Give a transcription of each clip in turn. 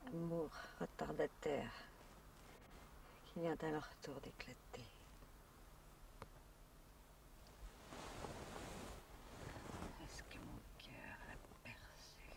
Amour retardataire qui vient à leur tour d'éclater. Est-ce que mon cœur l'a perçu?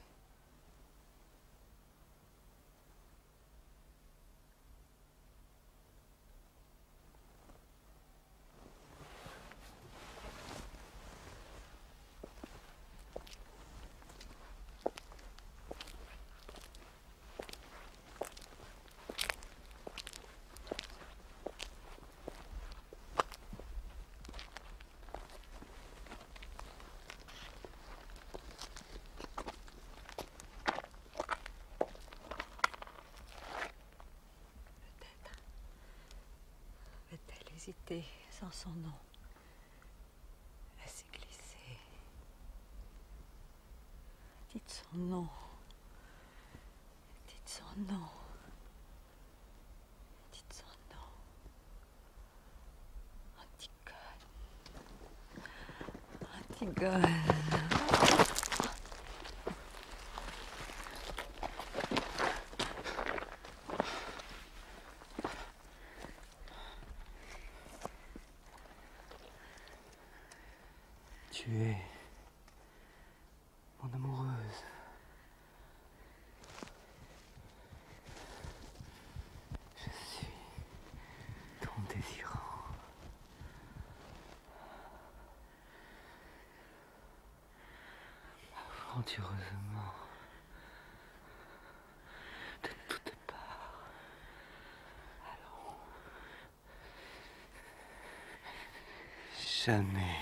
Va-t-elle hésiter sans son nom? Laissez glisser. Dites son nom. Dites son nom. Dites son nom. Antigone. Antigone. Tu es mon amoureuse. Je suis ton désirant. Aventureusement, de toutes parts, allons. Jamais